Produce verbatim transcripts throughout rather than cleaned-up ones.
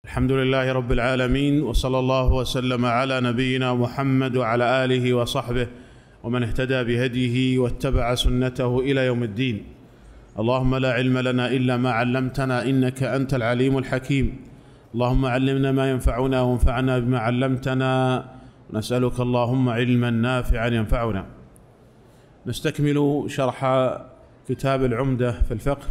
الحمد لله رب العالمين، وصلى الله وسلم على نبينا محمد وعلى آله وصحبه ومن اهتدى بهديه واتبع سنته إلى يوم الدين. اللهم لا علم لنا إلا ما علمتنا إنك أنت العليم الحكيم. اللهم علمنا ما ينفعنا وانفعنا بما علمتنا، نسألك اللهم علما نافعا ينفعنا. نستكمل شرح كتاب العمدة في الفقه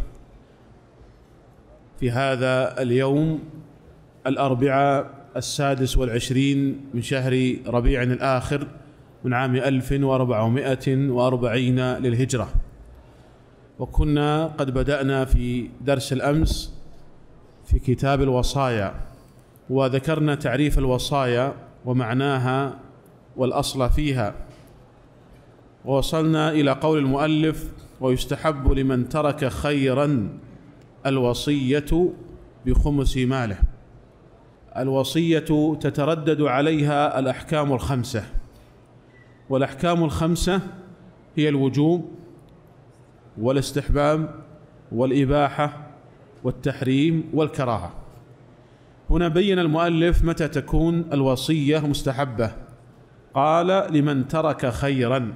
في هذا اليوم الأربعاء السادس والعشرين من شهر ربيع الآخر من عام ألف وأربعمائة وأربعين للهجرة. وكنا قد بدأنا في درس الأمس في كتاب الوصايا، وذكرنا تعريف الوصايا ومعناها والأصل فيها، ووصلنا إلى قول المؤلف: ويستحب لمن ترك خيرا الوصية بخمس ماله. الوصية تتردد عليها الأحكام الخمسة، والأحكام الخمسة هي الوجوب والاستحباب والإباحة والتحريم والكراهة. هنا بين المؤلف متى تكون الوصية مستحبة، قال: لمن ترك خيرا،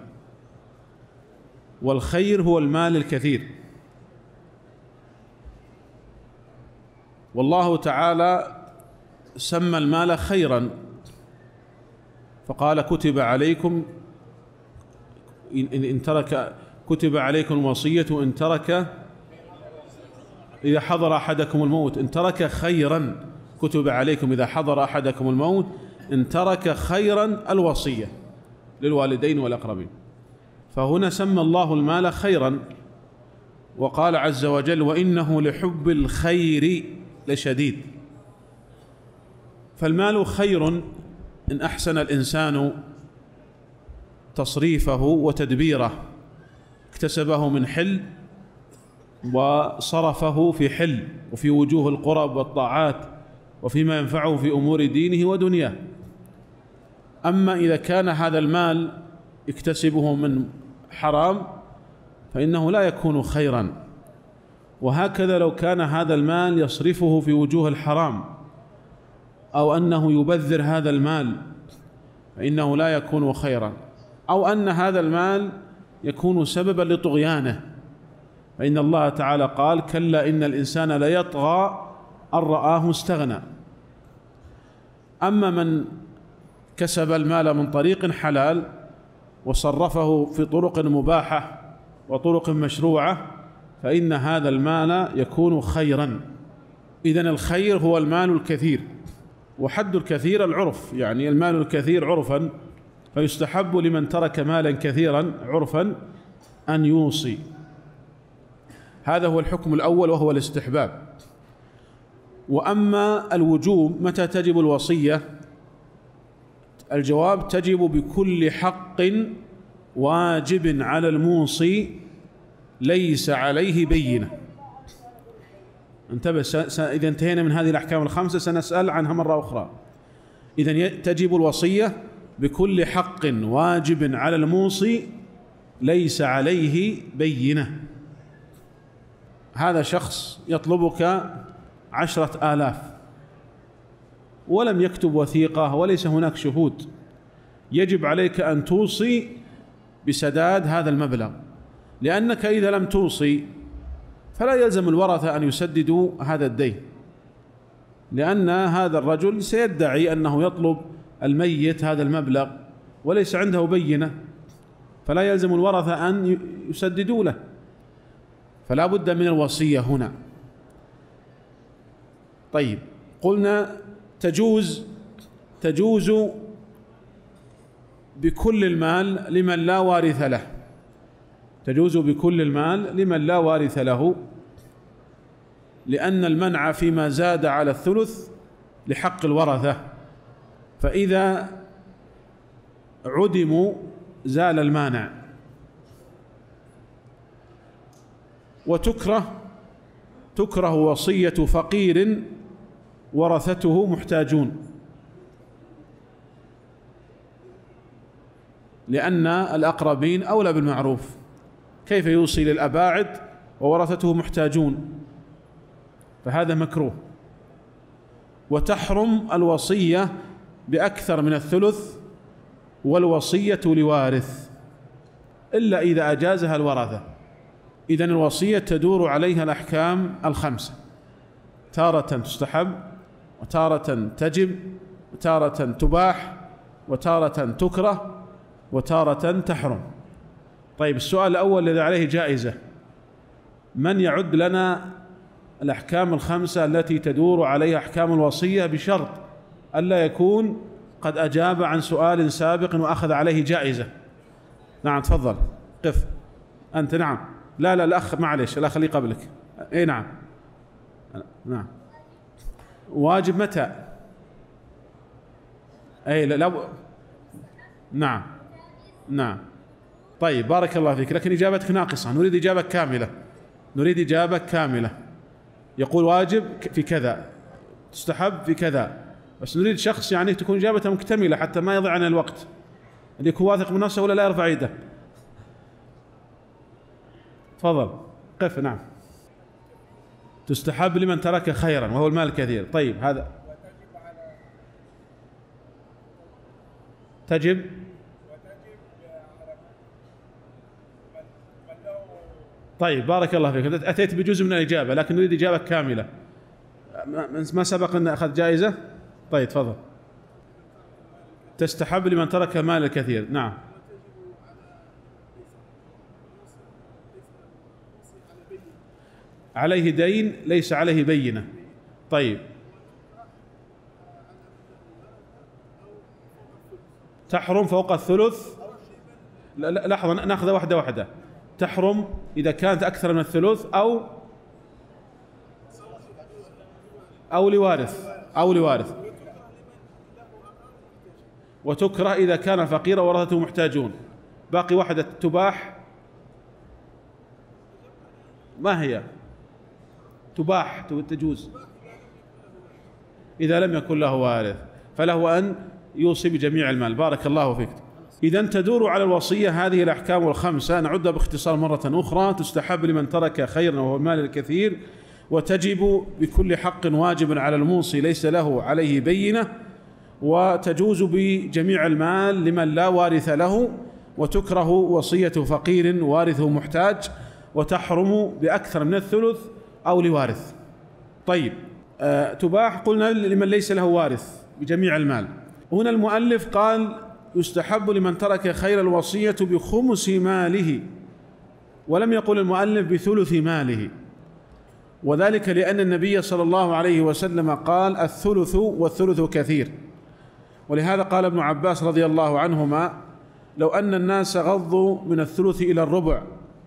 والخير هو المال الكثير. والله تعالى سمى المال خيرا فقال: كتب عليكم إن, إن ترك كتب عليكم الوصية إن ترك إذا حضر أحدكم الموت إن ترك خيرا كتب عليكم إذا حضر أحدكم الموت إن ترك خيرا الوصية للوالدين والأقربين. فهنا سمى الله المال خيرا، وقال عز وجل: وإنه لحب الخير لشديد. فالمال خير إن أحسن الإنسان تصريفه وتدبيره، اكتسبه من حل وصرفه في حل وفي وجوه القرب والطاعات وفيما ينفعه في أمور دينه ودنياه. أما إذا كان هذا المال يكتسبه من حرام فإنه لا يكون خيرا، وهكذا لو كان هذا المال يصرفه في وجوه الحرام أو أنه يبذر هذا المال فإنه لا يكون خيرا، أو أن هذا المال يكون سببا لطغيانه، فإن الله تعالى قال: كلا إن الإنسان ليطغى أن رآه استغنى. أما من كسب المال من طريق حلال وصرفه في طرق مباحة وطرق مشروعة فإن هذا المال يكون خيرا. إذن الخير هو المال الكثير، وحد الكثير العرف، يعني المال الكثير عرفا، فيستحب لمن ترك مالا كثيرا عرفا أن يوصي. هذا هو الحكم الأول وهو الاستحباب. وأما الوجوب، متى تجب الوصية؟ الجواب: تجب بكل حق واجب على الموصي ليس عليه بينة. انتبه، إذا انتهينا من هذه الأحكام الخمسة سنسأل عنها مرة أخرى. إذن تجب الوصية بكل حق واجب على الموصي ليس عليه بينة. هذا شخص يطلبك عشرة آلاف ولم يكتب وثيقة وليس هناك شهود، يجب عليك أن توصي بسداد هذا المبلغ، لأنك إذا لم توصي فلا يلزم الورثة أن يسددوا هذا الدين، لأن هذا الرجل سيدعي أنه يطلب الميت هذا المبلغ وليس عنده بينة، فلا يلزم الورثة أن يسددوا له، فلا بد من الوصية هنا. طيب، قلنا تجوز تجوز بكل المال لمن لا وارث له، تجوز بكل المال لمن لا وارث له، لأن المنع فيما زاد على الثلث لحق الورثة، فإذا عدموا زال المانع. وتكره تكره وصية فقير ورثته محتاجون، لأن الأقربين أولى بالمعروف، كيف يوصي للأباعد وورثته محتاجون؟ فهذا مكروه. وتحرم الوصية بأكثر من الثلث والوصية لوارث إلا إذا أجازها الورثة. إذن الوصية تدور عليها الأحكام الخمسة، تارة تستحب، وتارة تجب، وتارة تباح، وتارة تكره، وتارة تحرم. طيب السؤال الأول الذي عليه جائزة، من يعد لنا الأحكام الخمسة التي تدور عليها أحكام الوصية بشرط ألا يكون قد أجاب عن سؤال سابق وأخذ عليه جائزة؟ نعم تفضل قف أنت. نعم لا لا الأخ معلش الأخ اللي قبلك. إيه نعم نعم. واجب متى؟ أي لا, لا نعم نعم. طيب بارك الله فيك، لكن إجابتك ناقصة، نريد إجابة كاملة، نريد إجابة كاملة. يقول واجب في كذا، تستحب في كذا، بس نريد شخص يعني تكون إجابته مكتملة حتى ما يضيع عنا الوقت، اللي يكون واثق من نفسه ولا لا يرفع يده. تفضل قف. نعم. تستحب لمن ترك خيرا وهو المال الكثير. طيب هذا تجب طيب بارك الله فيك، أتيت بجزء من الإجابة لكن نريد إجابة كاملة. ما سبق أن أخذ جائزة؟ طيب تفضل. تستحب لمن ترك المال الكثير. نعم. عليه دين ليس عليه بينة. طيب تحرم فوق الثلث. لحظة نأخذ واحدة واحدة. تحرم إذا كانت أكثر من الثلث أو أو لوارث أو لوارث وتكره إذا كان فقيرا ورثته محتاجون. باقي واحدة تباح. ما هي؟ تباح تجوز إذا لم يكن له وارث، فله أن يوصي بجميع المال. بارك الله فيك. إذن تدور على الوصية هذه الأحكام الخمسة، نعدها باختصار مرة أخرى. تستحب لمن ترك خيرا وهو المال الكثير، وتجب بكل حق واجب على الموصي ليس له عليه بينة، وتجوز بجميع المال لمن لا وارث له، وتكره وصية فقير وارثه محتاج، وتحرم بأكثر من الثلث أو لوارث. طيب آه تباح قلنا لمن ليس له وارث بجميع المال. هنا المؤلف قال يستحب لمن ترك خير الوصية بخمس ماله، ولم يقل المؤلف بثلث ماله، وذلك لأن النبي صلى الله عليه وسلم قال الثلث والثلث كثير. ولهذا قال ابن عباس رضي الله عنهما لو أن الناس غضوا من الثلث إلى الربع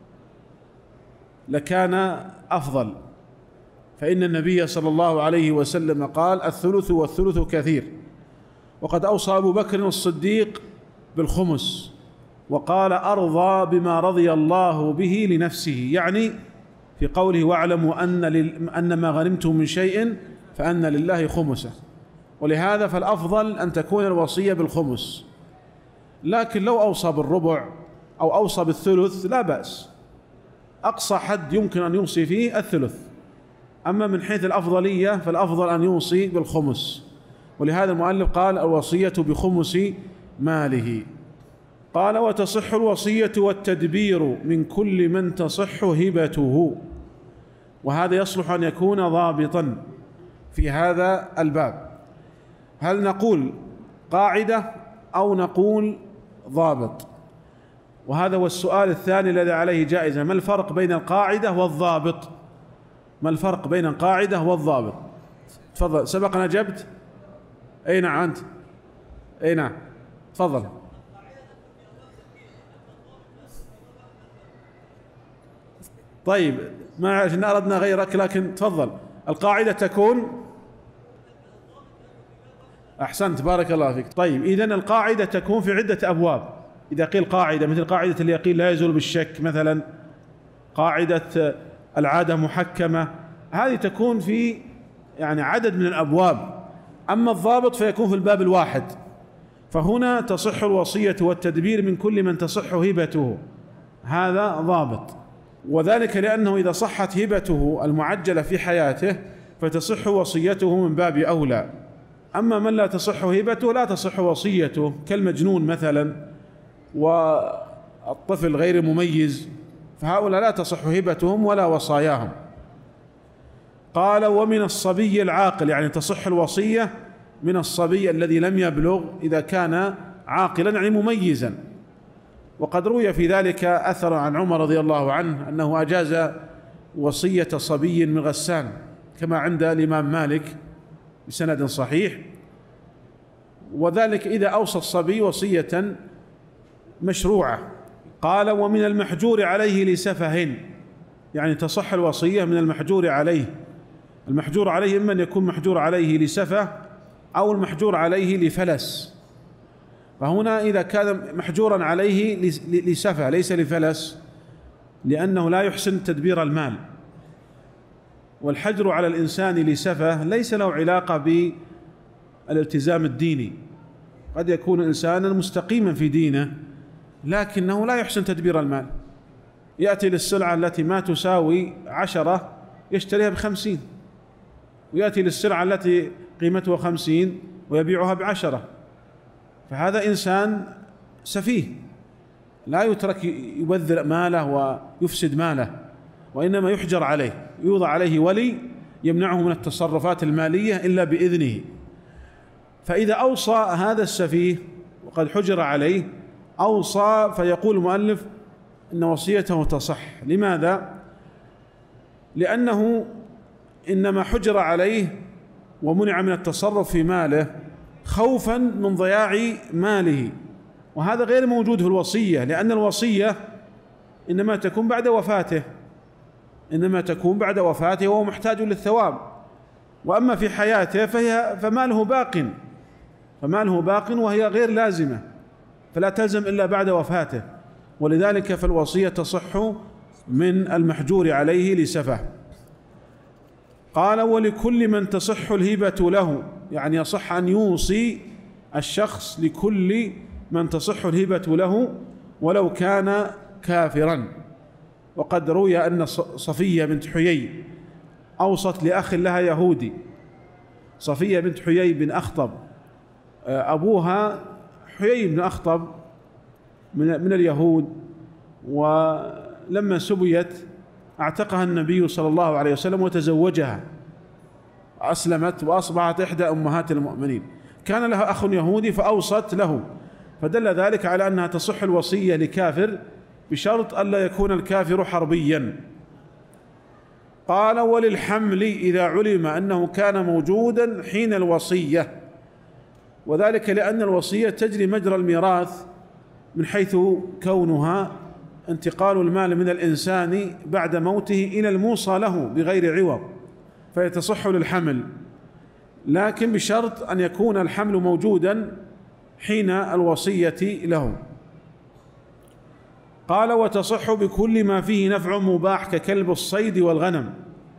لكان أفضل، فإن النبي صلى الله عليه وسلم قال الثلث والثلث كثير. وقد أوصى أبو بكر الصديق بالخمس وقال أرضى بما رضي الله به لنفسه، يعني في قوله واعلموا أن, أن ما غنمتم من شيء فأن لله خمسه. ولهذا فالأفضل أن تكون الوصية بالخمس، لكن لو أوصى بالربع أو أوصى بالثلث لا بأس، أقصى حد يمكن أن يوصي فيه الثلث. أما من حيث الأفضلية فالأفضل أن يوصي بالخمس، ولهذا المؤلف قال الوصية بخمس ماله. قال وتصح الوصية والتدبير من كل من تصح هبته، وهذا يصلح أن يكون ضابطا في هذا الباب. هل نقول قاعدة أو نقول ضابط؟ وهذا هو السؤال الثاني الذي عليه جائزة. ما الفرق بين القاعدة والضابط؟ ما الفرق بين القاعدة والضابط؟ تفضل. سبق أن أجبت. أي نعم أنت. أي نعم تفضل. طيب ما عشان أردنا غيرك، لكن تفضل. القاعدة تكون أحسنت بارك الله فيك. طيب إذن القاعدة تكون في عدة أبواب. إذا قيل قاعدة مثل قاعدة اليقين لا يزول بالشك مثلا، قاعدة العادة محكمة، هذه تكون في يعني عدد من الأبواب. أما الضابط فيكون في الباب الواحد. فهنا تصح الوصية والتدبير من كل من تصح هبته، هذا ضابط. وذلك لأنه إذا صحت هبته المعجلة في حياته فتصح وصيته من باب أولى. أما من لا تصح هبته لا تصح وصيته، كالمجنون مثلا والطفل غير مميز، فهؤلاء لا تصح هبتهم ولا وصاياهم. قال ومن الصبي العاقل، يعني تصح الوصية من الصبي الذي لم يبلغ إذا كان عاقلا يعني مميزا. وقد روي في ذلك أثر عن عمر رضي الله عنه أنه أجاز وصية صبي من غسان كما عند الإمام مالك بسند صحيح، وذلك إذا أوصى الصبي وصية مشروعة. قال ومن المحجور عليه لسفه، يعني تصح الوصية من المحجور عليه. المحجور عليه إما أن يكون محجور عليه لسفه أو المحجور عليه لفلس، فهنا إذا كان محجورا عليه لسفه ليس لفلس، لأنه لا يحسن تدبير المال، والحجر على الإنسان لسفه ليس له علاقة بالالتزام الديني. قد يكون إنسانا مستقيما في دينه لكنه لا يحسن تدبير المال، يأتي للسلعة التي ما تساوي عشرة يشتريها بخمسين، ويأتي للسلعة التي قيمتها خمسين ويبيعها بعشرة، فهذا إنسان سفيه لا يترك يبذر ماله ويفسد ماله، وإنما يحجر عليه، يوضع عليه ولي يمنعه من التصرفات المالية إلا بإذنه. فإذا أوصى هذا السفيه وقد حجر عليه أوصى، فيقول المؤلف إن وصيته تصح. لماذا؟ لأنه إنما حجر عليه ومنع من التصرف في ماله خوفا من ضياع ماله، وهذا غير موجود في الوصية، لأن الوصية إنما تكون بعد وفاته، إنما تكون بعد وفاته وهو محتاج للثواب، وأما في حياته فهي فماله باق، فماله باق وهي غير لازمة، فلا تلزم إلا بعد وفاته، ولذلك فالوصية تصح من المحجور عليه لسفه. قال ولكل من تصح الهبة له، يعني يصح أن يوصي الشخص لكل من تصح الهبة له ولو كان كافرا. وقد روي أن صفية بنت حيي أوصت لأخ لها يهودي، صفية بنت حيي بن أخطب، أبوها حيي بن أخطب من اليهود، ولما سبيت اعتقها النبي صلى الله عليه وسلم وتزوجها، أسلمت وأصبحت إحدى أمهات المؤمنين. كان لها أخ يهودي فأوصت له، فدل ذلك على أنها تصح الوصية لكافر بشرط ألا يكون الكافر حربيا. قال وللحمل إذا علم أنه كان موجودا حين الوصية، وذلك لأن الوصية تجري مجرى الميراث من حيث كونها انتقال المال من الإنسان بعد موته إلى الموصى له بغير عوض، فيتصح للحمل، لكن بشرط أن يكون الحمل موجودا حين الوصية له. قال وتصح بكل ما فيه نفع مباح ككلب الصيد والغنم.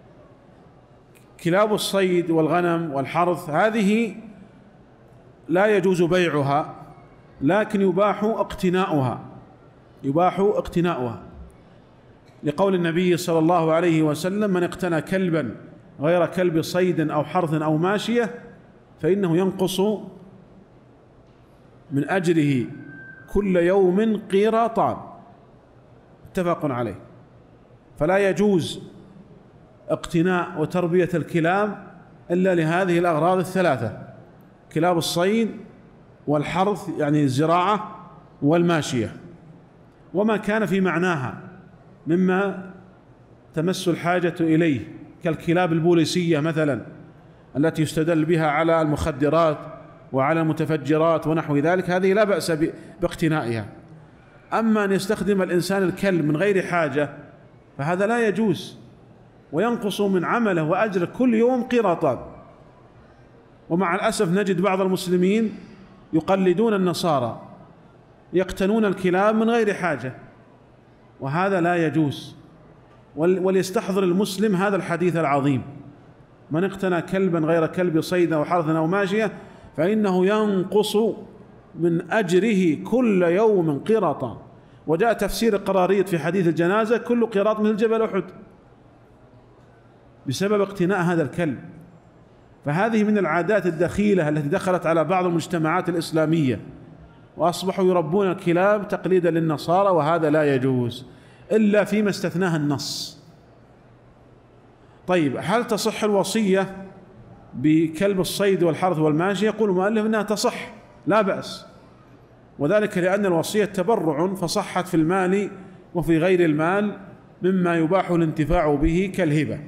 كلاب الصيد والغنم والحرث هذه لا يجوز بيعها، لكن يباح اقتناؤها، يباح اقتناؤها لقول النبي صلى الله عليه وسلم من اقتنى كلبا غير كلب صيد أو حرث أو ماشية فإنه ينقص من أجره كل يوم قيراطان، متفق عليه. فلا يجوز اقتناء وتربية الكلاب إلا لهذه الأغراض الثلاثة: كلاب الصيد والحرث يعني الزراعة والماشية، وما كان في معناها مما تمس الحاجة إليه كالكلاب البوليسية مثلا التي يستدل بها على المخدرات وعلى المتفجرات ونحو ذلك، هذه لا بأس باقتنائها. أما أن يستخدم الإنسان الكلب من غير حاجة فهذا لا يجوز، وينقص من عمله وأجره كل يوم قيراطان. ومع الأسف نجد بعض المسلمين يقلدون النصارى يقتنون الكلاب من غير حاجة، وهذا لا يجوز. وليستحضر المسلم هذا الحديث العظيم: من اقتنى كلبا غير كلب صيد أو حرث أو ماشية فإنه ينقص من أجره كل يوم قيراطان. وجاء تفسير القراريط في حديث الجنازة: كل قيراط مثل جبل أحد، بسبب اقتناء هذا الكلب. فهذه من العادات الدخيلة التي دخلت على بعض المجتمعات الإسلامية، وأصبحوا يربون الكلاب تقليدا للنصارى، وهذا لا يجوز إلا فيما استثناه النص. طيب، هل تصح الوصية بكلب الصيد والحرث والماشية؟ يقول المؤلف إنها تصح، لا بأس، وذلك لأن الوصية تبرع، فصحت في المال وفي غير المال مما يباح الانتفاع به كالهبة.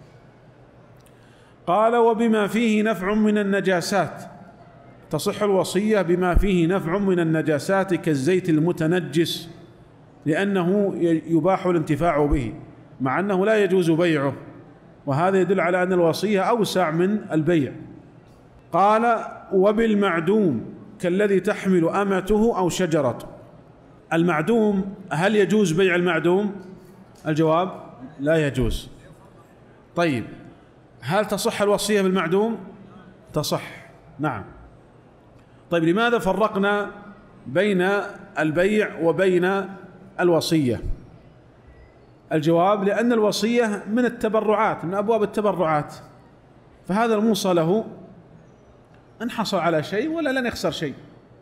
قال: وبما فيه نفع من النجاسات. تصح الوصية بما فيه نفع من النجاسات كالزيت المتنجس، لأنه يباح الانتفاع به مع أنه لا يجوز بيعه، وهذا يدل على أن الوصية أوسع من البيع. قال: وبالمعدوم كالذي تحمل أمته أو شجرته. المعدوم، هل يجوز بيع المعدوم؟ الجواب: لا يجوز. طيب، هل تصح الوصية بالمعدوم؟ تصح، نعم. طيب، لماذا فرقنا بين البيع وبين الوصية؟ الجواب: لأن الوصية من التبرعات، من أبواب التبرعات، فهذا الموصى له إن حصل على شيء ولا لن يخسر شيء،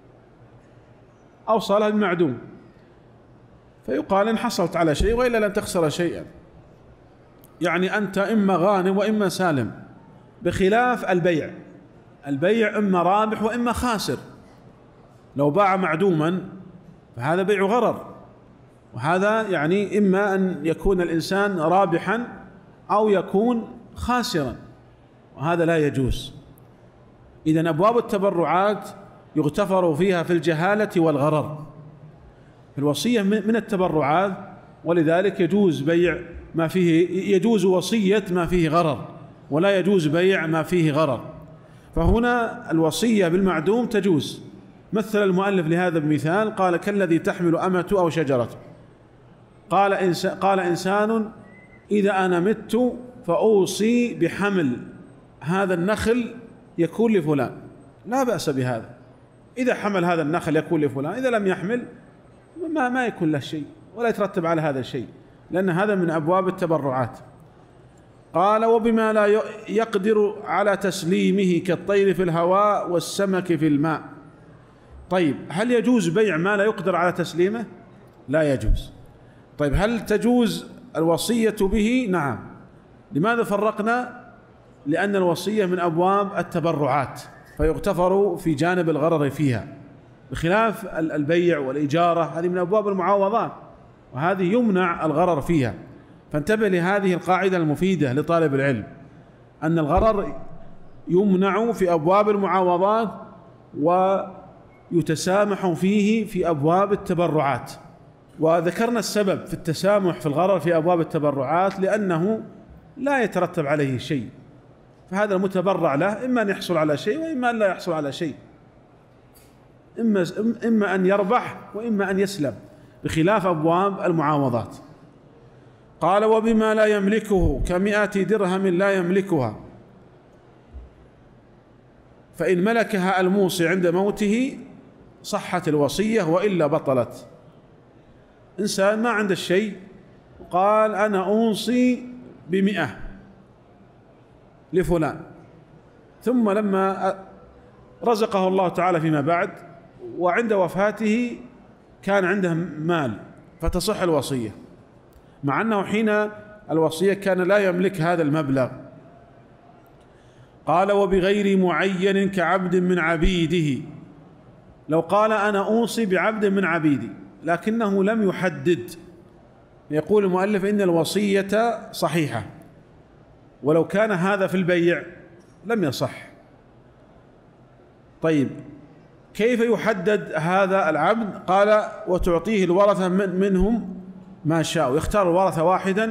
أوصى له بالمعدوم، فيقال إن حصلت على شيء وإلا لن تخسر شيئا، يعني أنت إما غانم وإما سالم، بخلاف البيع. البيع إما رابح وإما خاسر. لو باع معدوما فهذا بيع غرر، وهذا يعني إما أن يكون الإنسان رابحا أو يكون خاسرا، وهذا لا يجوز. إذن أبواب التبرعات يغتفر فيها في الجهالة والغرر. الوصية من التبرعات، ولذلك يجوز بيع ما فيه، يجوز وصية ما فيه غرر، ولا يجوز بيع ما فيه غرر. فهنا الوصية بالمعدوم تجوز. مثل المؤلف لهذا بمثال، قال: كالذي تحمل أمته أو شجرته. قال إنسان, قال إنسان: إذا أنا مت فأوصي بحمل هذا النخل يكون لفلان. لا بأس بهذا، إذا حمل هذا النخل يكون لفلان، إذا لم يحمل ما, ما يكون له شيء ولا يترتب على هذا الشيء، لأن هذا من أبواب التبرعات. قال: وبما لا يقدر على تسليمه كالطير في الهواء والسمك في الماء. طيب، هل يجوز بيع ما لا يقدر على تسليمه؟ لا يجوز. طيب، هل تجوز الوصية به؟ نعم. لماذا فرقنا؟ لأن الوصية من أبواب التبرعات، فيغتفر في جانب الغرر فيها، بخلاف البيع والإجارة، هذه من أبواب المعاوضات، وهذه يمنع الغرر فيها. فانتبه لهذه القاعدة المفيدة لطالب العلم، أن الغرر يمنع في أبواب المعاوضات ويتسامح فيه في أبواب التبرعات. وذكرنا السبب في التسامح في الغرر في أبواب التبرعات لأنه لا يترتب عليه شيء، فهذا المتبرع له إما أن يحصل على شيء وإما أن لا يحصل على شيء، إما, إما أن يربح وإما أن يسلم، بخلاف أبواب المعاوضات. قال: وبما لا يملكه كمئة درهم لا يملكها، فإن ملكها الموصي عند موته صحت الوصية وإلا بطلت. إنسان ما عنده الشيء وقال: أنا أوصي بمئة لفلان، ثم لما رزقه الله تعالى فيما بعد وعند وفاته كان عنده مال، فتصح الوصية، مع أنه حين الوصية كان لا يملك هذا المبلغ. قال: وبغير معين كعبد من عبيده. لو قال: أنا أوصي بعبد من عبيدي، لكنه لم يحدد، يقول المؤلف إن الوصية صحيحة، ولو كان هذا في البيع لم يصح. طيب، كيف يحدد هذا العبد؟ قال: وتعطيه الورثة من منهم ما شاء، ويختار الورثة واحدا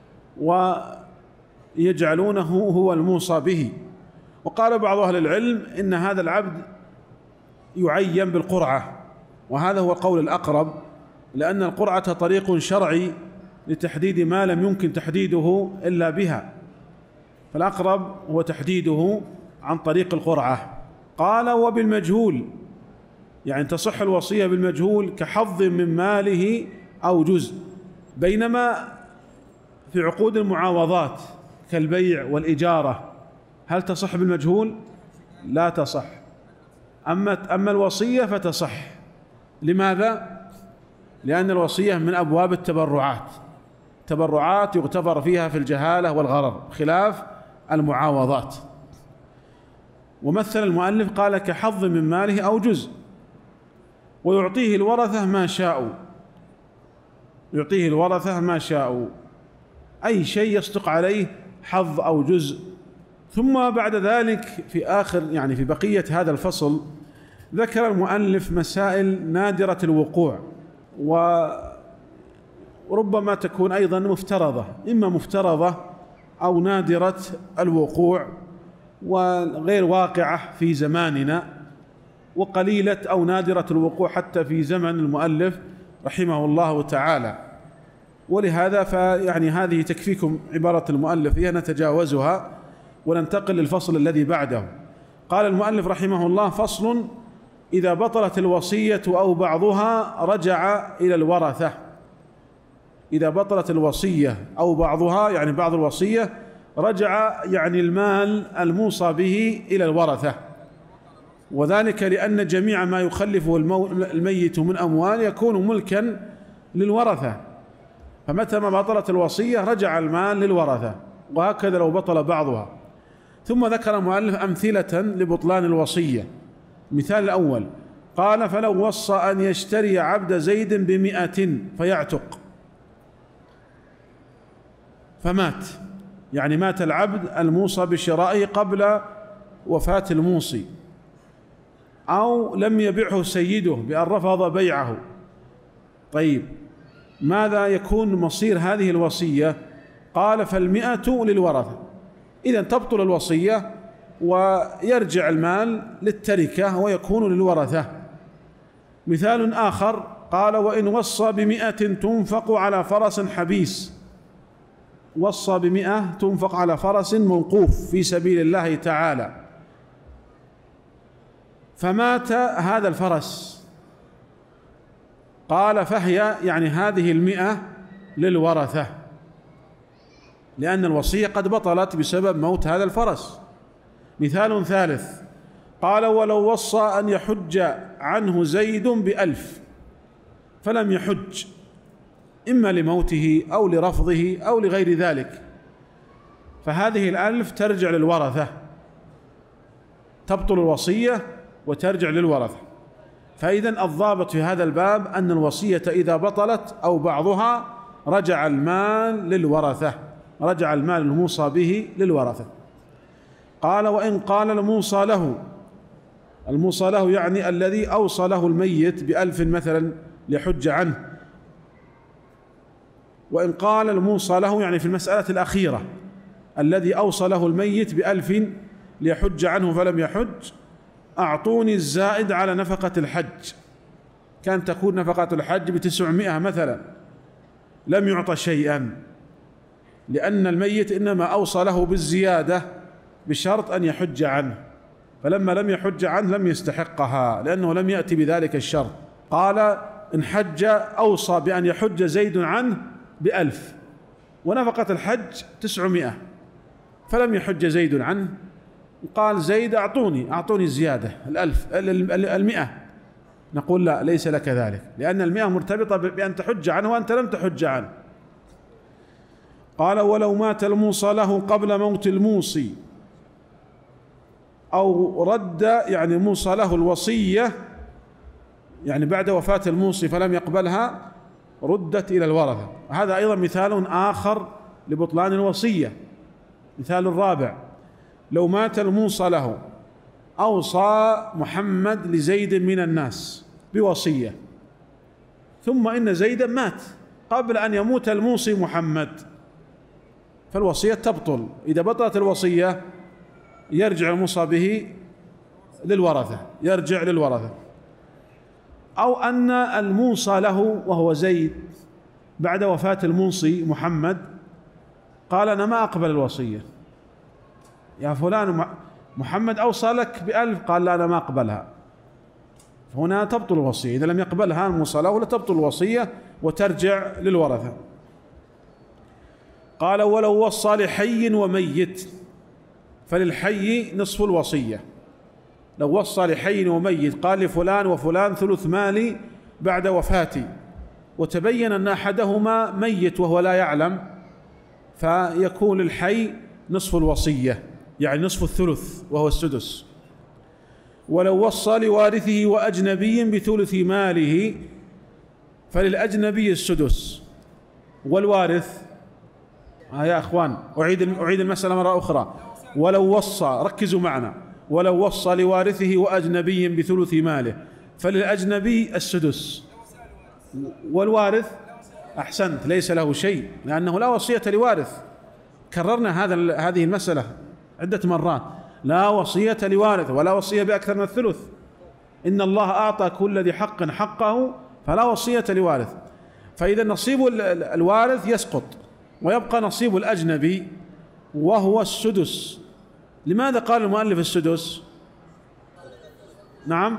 ويجعلونه هو الموصى به. وقال بعض أهل العلم إن هذا العبد يعين بالقرعة، وهذا هو القول الأقرب، لأن القرعة طريق شرعي لتحديد ما لم يمكن تحديده إلا بها، فالأقرب هو تحديده عن طريق القرعة. قال: وبالمجهول، يعني تصح الوصية بالمجهول كحظ من ماله أو جزء. بينما في عقود المعاوضات كالبيع والإجارة هل تصح بالمجهول؟ لا تصح. أما أما الوصية فتصح. لماذا؟ لأن الوصية من أبواب التبرعات، تبرعات يغتفر فيها في الجهالة والغرر خلاف المعاوضات. ومثل المؤلف قال كحظ من ماله أو جزء، ويعطيه الورثة ما شاءوا، يعطيه الورثة ما شاءوا، أي شيء يصدق عليه حظ أو جزء. ثم بعد ذلك في آخر يعني في بقية هذا الفصل ذكر المؤلف مسائل نادرة الوقوع، وربما تكون أيضا مفترضة، إما مفترضة أو نادرة الوقوع وغير واقعة في زماننا، وقليلة أو نادرة الوقوع حتى في زمن المؤلف رحمه الله تعالى. ولهذا فيعني هذه تكفيكم عبارة المؤلف، هي نتجاوزها وننتقل للفصل الذي بعده. قال المؤلف رحمه الله: فصل: إذا بطلت الوصية أو بعضها رجع إلى الورثة. إذا بطلت الوصية أو بعضها يعني بعض الوصية رجع يعني المال الموصى به إلى الورثة، وذلك لأن جميع ما يخلفه الميت من أموال يكون ملكا للورثة، فمتى ما بطلت الوصية رجع المال للورثة، وهكذا لو بطل بعضها. ثم ذكر المؤلف أمثلة لبطلان الوصية. مثال الأول قال: فلو وصى أن يشتري عبد زيد بمئة فيعتق، فمات، يعني مات العبد الموصى بشرائه قبل وفاة الموصي، أو لم يبعه سيده بأن رفض بيعه. طيب ماذا يكون مصير هذه الوصية؟ قال: فالمئة للورثة. إذن تبطل الوصية ويرجع المال للتركة ويكون للورثة. مثال آخر قال: وإن وصى بمئة تنفق على فرس حبيس، وصى بمئة تنفق على فرس موقوف في سبيل الله تعالى، فمات هذا الفرس، قال: فهي يعني هذه المئة للورثة، لأن الوصية قد بطلت بسبب موت هذا الفرس. مثال ثالث قال: ولو وصى أن يحج عنه زيد بألف فلم يحج، إما لموته أو لرفضه أو لغير ذلك، فهذه الألف ترجع للورثة، تبطل الوصية وترجع للورثة. فإذن الضابط في هذا الباب أن الوصية إذا بطلت أو بعضها رجع المال للورثة، رجع المال الموصى به للورثة. قال: وإن قال الموصى له، الموصى له يعني الذي أوصى له الميت بألف مثلا ليحج عنه، وإن قال الموصى له يعني في المسألة الأخيرة الذي أوصى له الميت بألف ليحج عنه فلم يحج: أعطوني الزائد على نفقة الحج. كان تكون نفقة الحج بتسعمائة مثلا، لم يعطى شيئا، لأن الميت إنما أوصى له بالزيادة بشرط أن يحج عنه، فلما لم يحج عنه لم يستحقها لأنه لم يأتي بذلك الشرط. قال: إن حج أوصى بأن يحج زيد عنه بألف ونفقة الحج تسعمائة، فلم يحج زيد عنه، قال زيد: أعطوني أعطوني الزيادة الألف المئة. نقول: لا، ليس لك ذلك، لأن المئة مرتبطة بأن تحج عنه وأنت لم تحج عنه. قال: ولو مات الموصى له قبل موت الموصي، أو رد يعني موصى له الوصية يعني بعد وفاة الموصي فلم يقبلها، ردت إلى الورثة. هذا أيضا مثال آخر لبطلان الوصية. مثال الرابع: لو مات الموصى له، أوصى محمد لزيد من الناس بوصية، ثم إن زيدا مات قبل أن يموت الموصي محمد، فالوصية تبطل. إذا بطلت الوصية يرجع الموصى به للورثة، يرجع للورثة. أو أن الموصى له وهو زيد بعد وفاة الموصي محمد قال: أنا ما أقبل الوصية، يا فلان محمد أوصى لك بألف، قال: لا، أنا ما أقبلها. هنا تبطل الوصية، إذا لم يقبلها الموصى له لا تبطل الوصية وترجع للورثة. قال ولو وصى لحي وميت فللحي نصف الوصية. لو وصى لحي وميت قال لفلان وفلان ثلث مالي بعد وفاتي، وتبين أن أحدهما ميت وهو لا يعلم، فيكون للحي نصف الوصية، يعني نصف الثلث وهو السدس. ولو وصى لوارثه وأجنبي بثلث ماله فللأجنبي السدس، والوارث آه يا أخوان أعيد أعيد المسألة مرة أخرى. ولو وصى، ركزوا معنا، ولو وصى لوارثه وأجنبي بثلث ماله فللأجنبي السدس، والوارث أحسنت ليس له شيء لأنه لا وصية لوارث. كررنا هذا هذه المسألة عدة مرات، لا وصية لوارث ولا وصية بأكثر من الثلث. إن الله أعطى كل ذي حق حقه فلا وصية لوارث. فإذا نصيب الوارث يسقط ويبقى نصيب الأجنبي وهو السدس. لماذا قال المؤلف السدس؟ نعم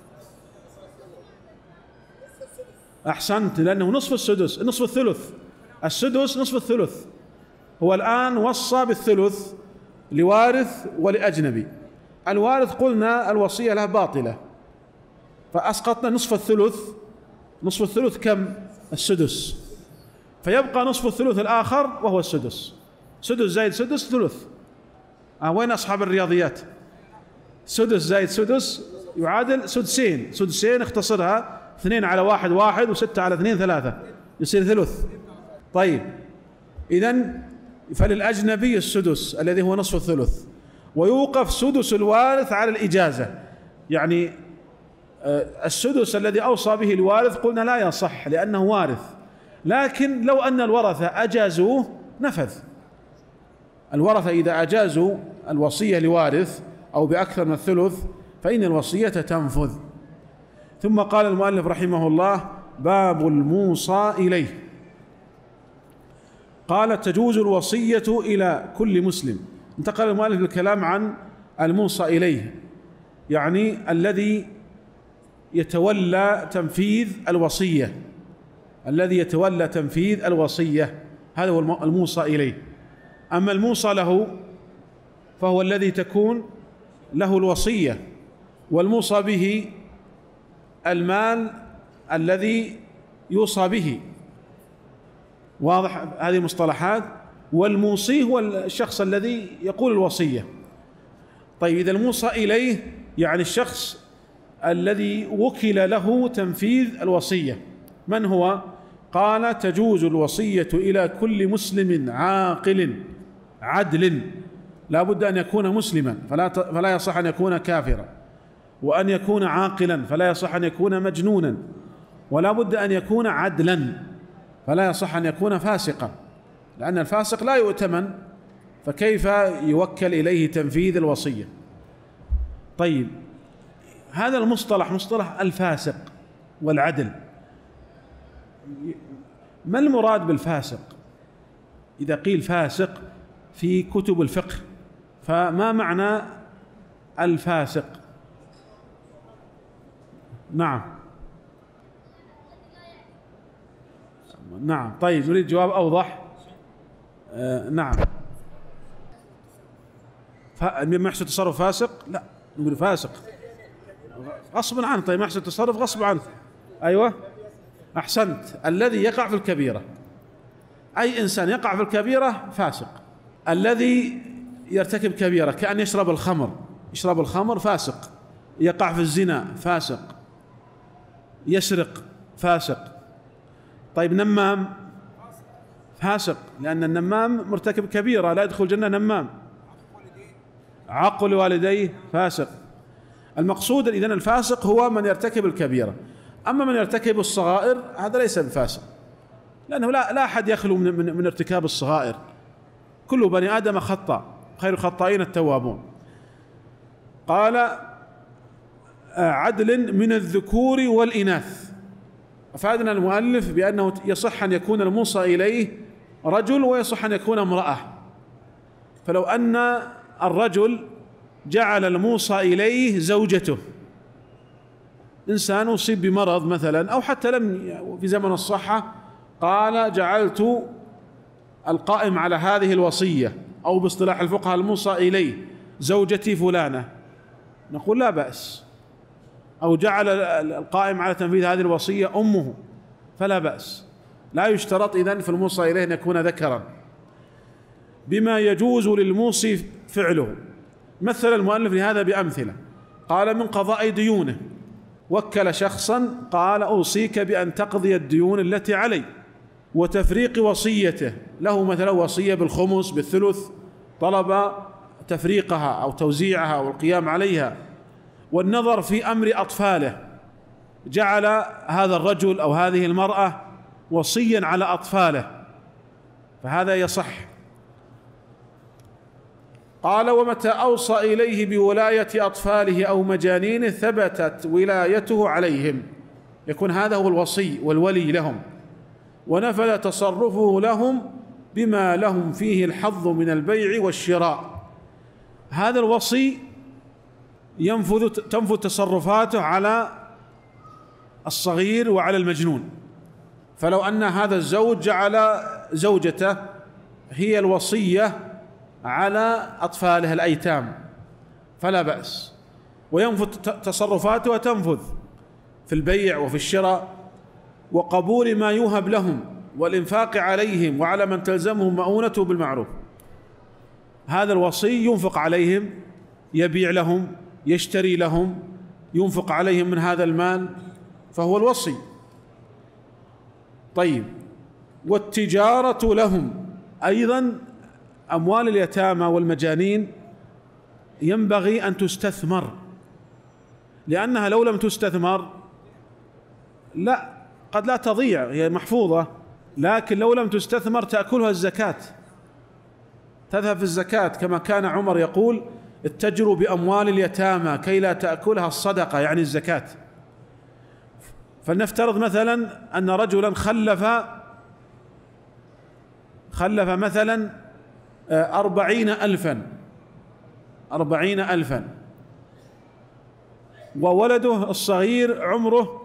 أحسنت، لأنه نصف السدس، نصف الثلث، السدس نصف الثلث. هو الآن وصى بالثلث لوارث ولأجنبي. الوارث قلنا الوصية له باطلة، فأسقطنا نصف الثلث. نصف الثلث كم؟ السدس، فيبقى نصف الثلث الآخر وهو السدس. سدس زائد سدس ثلث. آه وين أصحاب الرياضيات؟ سدس زائد سدس يعادل سدسين، سدسين اختصرها اثنين على واحد واحد وستة على اثنين ثلاثة، يصير ثلث. طيب إذن فللأجنبي السدس الذي هو نصف الثلث، ويوقف سدس الوارث على الإجازة. يعني السدس الذي أوصى به الوارث قلنا لا يصح لأنه وارث، لكن لو أن الورثة أجازوه نفذ. الورثة إذا أجازوا الوصية لوارث أو بأكثر من الثلث فإن الوصية تنفذ. ثم قال المؤلف رحمه الله: باب الموصى إليه. قال: تجوز الوصية إلى كل مسلم. انتقل المؤلف الكلام عن الموصى إليه، يعني الذي يتولى تنفيذ الوصية، الذي يتولى تنفيذ الوصية هذا هو الموصى إليه. أما الموصى له فهو الذي تكون له الوصية، والموصى به المال الذي يوصى به. واضح هذه المصطلحات؟ والموصي هو الشخص الذي يقول الوصية. طيب إذا الموصى إليه يعني الشخص الذي وكل له تنفيذ الوصية، من هو؟ قال: تجوز الوصية إلى كل مسلم عاقل عدل، لا بد أن يكون مسلما فلا فلا يصح أن يكون كافرا، وأن يكون عاقلا فلا يصح أن يكون مجنونا، ولا بد أن يكون عدلا فلا يصح أن يكون فاسقا، لأن الفاسق لا يؤتمن، فكيف يوكل إليه تنفيذ الوصية؟ طيب هذا المصطلح مصطلح الفاسق والعدل، ما المراد بالفاسق؟ إذا قيل فاسق في كتب الفقه فما معنى الفاسق؟ نعم نعم طيب نريد جواب أوضح. آه نعم ما يحسن تصرف فاسق؟ لا نقول فاسق غصبا عنه. طيب ما يحسن تصرف غصب عنه. أيوة أحسنت، الذي يقع في الكبيرة، أي إنسان يقع في الكبيرة فاسق. الذي يرتكب كبيرة كأن يشرب الخمر، يشرب الخمر فاسق. يقع في الزنا فاسق. يسرق فاسق. طيب نمام فاسق، لأن النمام مرتكب كبيرة لا يدخل الجنة نمام. عقل والديه فاسق. المقصود إذن الفاسق هو من يرتكب الكبيرة. أما من يرتكب الصغائر هذا ليس بفاسق، لأنه لا لا أحد يخلو من, من, من ارتكاب الصغائر. كل بني آدم خطأ، خير الخطائين التوابون. قال: عدل من الذكور والإناث. أفادنا المؤلف بأنه يصح أن يكون الموصى إليه رجل ويصح أن يكون امرأة. فلو أن الرجل جعل الموصى إليه زوجته، إنسان أصيب بمرض مثلا أو حتى لم في زمن الصحة، قال: جعلت القائم على هذه الوصية، أو باصطلاح الفقهاء الموصى إليه زوجتي فلانة، نقول لا بأس. أو جعل القائم على تنفيذ هذه الوصية أمه، فلا بأس. لا يشترط إذن في الموصى إليه أن يكون ذكرا، بما يجوز للموصي فعله. مثل المؤلف لهذا بأمثلة، قال من قضاء ديونه، وكل شخصا قال أوصيك بأن تقضي الديون التي علي، وتفريق وصيته، له مثلا وصية بالخمس بالثلث، طلب تفريقها أو توزيعها أو القيام عليها. والنظر في أمر أطفاله، جعل هذا الرجل أو هذه المرأة وصيا على أطفاله، فهذا يصح. قال ومتى أوصى إليه بولاية أطفاله أو مجانينه ثبتت ولايته عليهم، يكون هذا هو الوصي والولي لهم، ونفذ تصرفه لهم بما لهم فيه الحظ من البيع والشراء. هذا الوصي ينفذ تنفذ تصرفاته على الصغير وعلى المجنون. فلو أن هذا الزوج جعل زوجته هي الوصية على أطفاله الأيتام فلا بأس، وينفذ تصرفاته وتنفذ في البيع وفي الشراء وقبول ما يوهب لهم والإنفاق عليهم وعلى من تلزمهم مؤونته بالمعروف. هذا الوصي ينفق عليهم، يبيع لهم، يشتري لهم، ينفق عليهم من هذا المال، فهو الوصي. طيب، والتجارة لهم أيضا، أموال اليتامى والمجانين ينبغي أن تستثمر، لأنها لو لم تستثمر لا قد لا تضيع، هي محفوظة، لكن لو لم تستثمر تأكلها الزكاة، تذهب في الزكاة، كما كان عمر يقول اتجروا بأموال اليتامى كي لا تأكلها الصدقة، يعني الزكاة. فلنفترض مثلا أن رجلا خلف خلف مثلا أربعين ألفا أربعين ألفا وولده الصغير عمره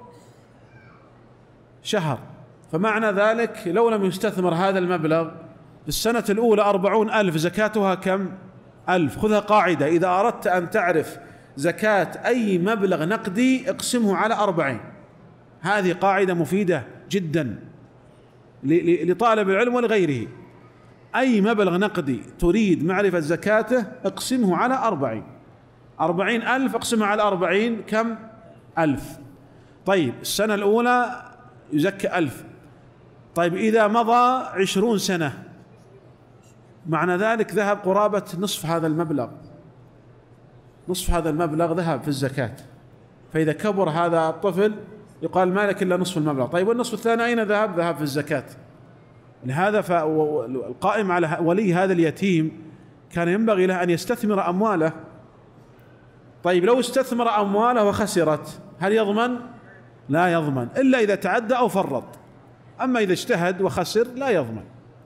شهر، فمعنى ذلك لو لم يستثمر هذا المبلغ في السنة الأولى أربعون ألف، زكاتها كم؟ ألف. خذها قاعدة، إذا أردت أن تعرف زكاة أي مبلغ نقدي اقسمه على أربعين. هذه قاعدة مفيدة جدا لطالب العلم ولغيره. أي مبلغ نقدي تريد معرفة زكاته اقسمه على أربعين. أربعين ألف اقسمه على أربعين كم؟ ألف. طيب السنة الأولى يزكى ألف. طيب إذا مضى عشرون سنة، معنى ذلك ذهب قرابة نصف هذا المبلغ، نصف هذا المبلغ ذهب في الزكاة. فإذا كبر هذا الطفل يقال ما لك إلا نصف المبلغ. طيب والنصف الثاني أين ذهب؟ ذهب في الزكاة. لهذا فالقائم على ولي هذا اليتيم كان ينبغي له أن يستثمر أمواله. طيب لو استثمر أمواله وخسرت هل يضمن؟ لا يضمن، إلا إذا تعدى أو فرط. أما إذا اجتهد وخسر لا يضمن.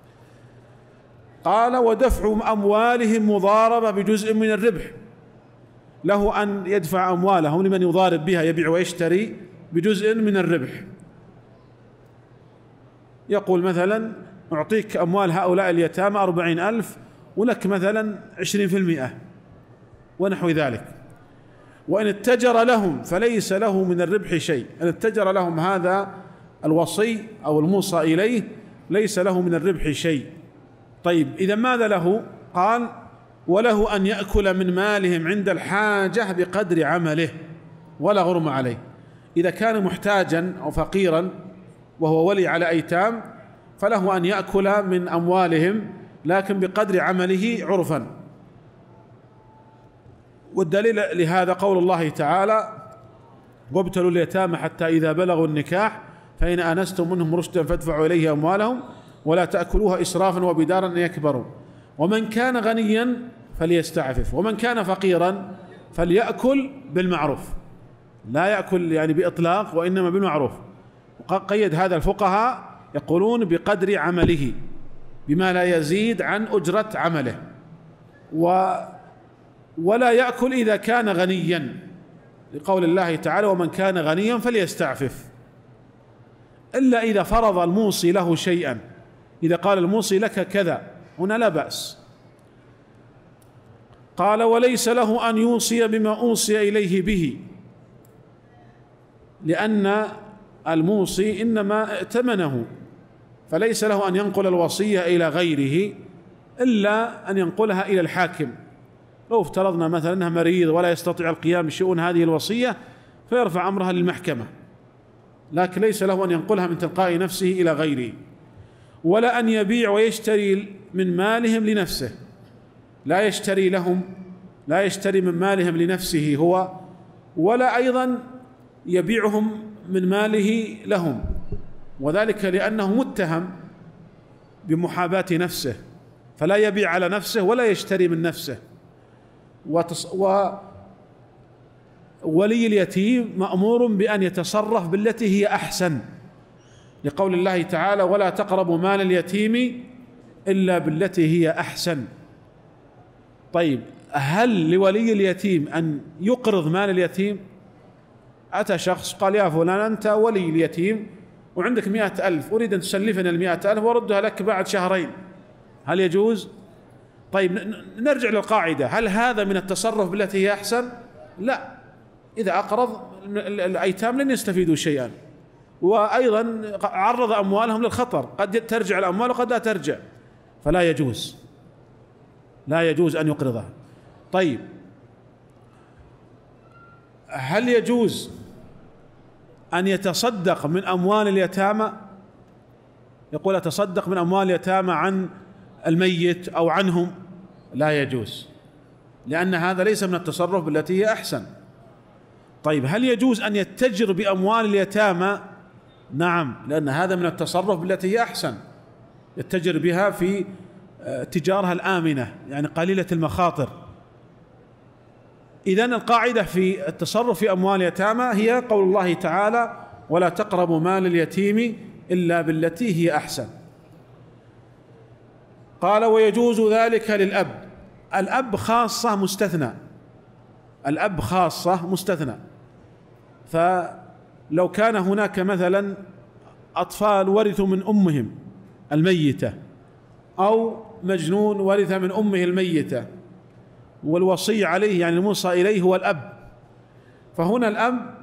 قال ودفع أموالهم مضاربة بجزء من الربح، له أن يدفع أموالهم لمن يضارب بها، يبيع ويشتري بجزء من الربح. يقول مثلا أعطيك أموال هؤلاء اليتامى أربعين ألف ولك مثلا عشرين في المئة ونحو ذلك. وإن اتجر لهم فليس له من الربح شيء. إن اتجر لهم هذا الوصي أو الموصى إليه ليس له من الربح شيء. طيب إذا ماذا له؟ قال وله أن يأكل من مالهم عند الحاجة بقدر عمله ولا غرم عليه. إذا كان محتاجا أو فقيرا وهو ولي على أيتام فله أن يأكل من أموالهم لكن بقدر عمله عرفا. والدليل لهذا قول الله تعالى وابتلوا اليتامى حتى إذا بلغوا النكاح فإن آنستم منهم رشدا فادفعوا إليه أموالهم ولا تأكلوها إسرافا وبدارا أن يكبروا ومن كان غنيا فليستعفف ومن كان فقيرا فليأكل بالمعروف. لا يأكل يعني بإطلاق وإنما بالمعروف. قيد هذا الفقهاء يقولون بقدر عمله بما لا يزيد عن أجرة عمله. و ولا يأكل إذا كان غنيا لقول الله تعالى ومن كان غنيا فليستعفف، إلا إذا فرض الموصي له شيئا إذا قال الموصي لك كذا هنا لا بأس. قال وليس له أن يوصي بما أوصي إليه به، لأن الموصي إنما ائتمنه، فليس له أن ينقل الوصية إلى غيره إلا أن ينقلها إلى الحاكم. لو افترضنا مثلا أنه مريض ولا يستطيع القيام بشؤون هذه الوصية فيرفع أمرها للمحكمة، لكن ليس له أن ينقلها من تلقاء نفسه إلى غيره. ولا أن يبيع ويشتري من مالهم لنفسه، لا يشتري لهم، لا يشتري من مالهم لنفسه هو، ولا أيضا يبيعهم من ماله لهم، وذلك لأنه متهم بمحاباة نفسه، فلا يبيع على نفسه ولا يشتري من نفسه. وولي اليتيم مأمور بأن يتصرف بالتي هي أحسن، لقول الله تعالى ولا تقربوا مال اليتيم إلا بالتي هي أحسن. طيب هل لولي اليتيم أن يقرض مال اليتيم؟ أتى شخص قال يا فلان أنت ولي اليتيم وعندك مئة ألف، أريد أن تسلفني المئة ألف وأردها لك بعد شهرين، هل يجوز؟ طيب نرجع للقاعدة، هل هذا من التصرف بالتي هي أحسن؟ لا، إذا أقرض الأيتام لن يستفيدوا شيئا، وأيضا عرض أموالهم للخطر، قد ترجع الأموال وقد لا ترجع، فلا يجوز، لا يجوز أن يقرضها. طيب هل يجوز أن يتصدق من أموال اليتامى؟ يقول أتصدق من أموال اليتامى عن الميت أو عنهم، لا يجوز، لأن هذا ليس من التصرف بالتي هي أحسن. طيب هل يجوز أن يتجر بأموال اليتامى؟ نعم، لأن هذا من التصرف بالتي هي أحسن، يتجر بها في تجارها الآمنة، يعني قليلة المخاطر. إذن القاعدة في التصرف في أموال اليتامى هي قول الله تعالى ولا تقربوا مال اليتيم إلا بالتي هي أحسن. قال ويجوز ذلك للأب. الأب خاصة مستثنى، الأب خاصة مستثنى. فلو كان هناك مثلا أطفال ورثوا من أمهم الميتة، أو مجنون ورث من أمه الميتة، والوصي عليه يعني الموصى إليه هو الأب، فهنا الأب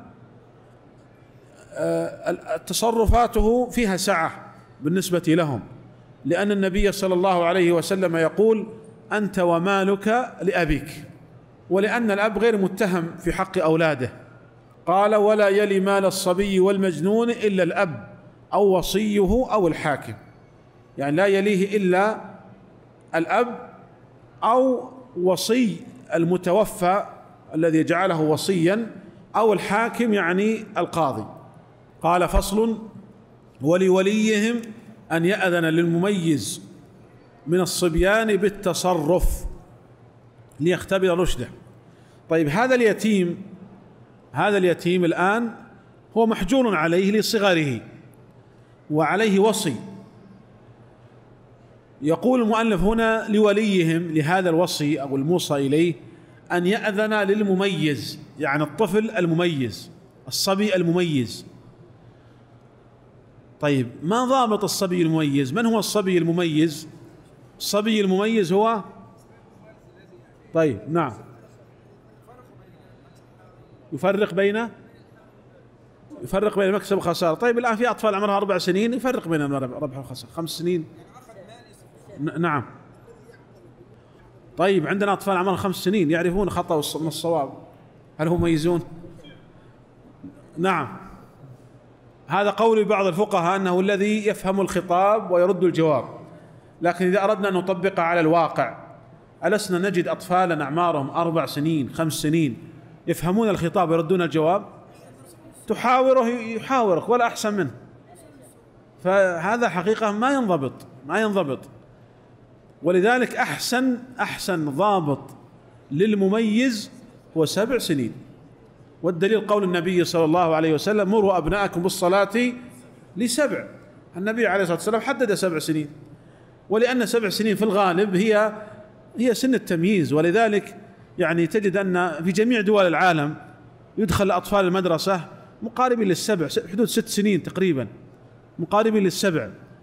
تصرفاته فيها سعة بالنسبة لهم، لأن النبي صلى الله عليه وسلم يقول أنت ومالك لأبيك، ولأن الأب غير متهم في حق أولاده. قال ولا يلي مال الصبي والمجنون إلا الأب أو وصيه أو الحاكم، يعني لا يليه إلا الأب أو وصي المتوفى الذي جعله وصيا أو الحاكم يعني القاضي. قال فصل ولوليهم أن يأذن للمميز من الصبيان بالتصرف ليختبر رشده. طيب هذا اليتيم، هذا اليتيم الآن هو محجور عليه لصغره وعليه وصي. يقول المؤلف هنا لوليهم لهذا الوصي أو الموصى إليه أن يأذن للمميز، يعني الطفل المميز، الصبي المميز. طيب ما ضابط الصبي المميز؟ من هو الصبي المميز؟ الصبي المميز هو طيب نعم يفرق بين يفرق بين المكسب والخسارة. طيب الآن في أطفال عمرها أربع سنين يفرق بين الربح والخسارة، خمس سنين نعم. طيب عندنا أطفال عمرهم خمس سنين يعرفون خطأ من الصواب، هل هم مميزون؟ نعم، هذا قول بعض الفقهاء أنه الذي يفهم الخطاب ويرد الجواب، لكن إذا أردنا أن نطبقه على الواقع ألسنا نجد أطفالا أعمارهم أربع سنين خمس سنين يفهمون الخطاب ويردون الجواب؟ تحاوره يحاورك ولا أحسن منه، فهذا حقيقة ما ينضبط ما ينضبط. ولذلك أحسن أحسن ضابط للمميز هو سبع سنين، والدليل قول النبي صلى الله عليه وسلم مروا أبناءكم بالصلاة لسبع. النبي عليه الصلاة والسلام حدد سبع سنين، ولأن سبع سنين في الغالب هي هي سن التمييز، ولذلك يعني تجد أن في جميع دول العالم يدخل أطفال المدرسة مقاربين للسبع، حدود ست سنين تقريبا، مقاربين للسبع.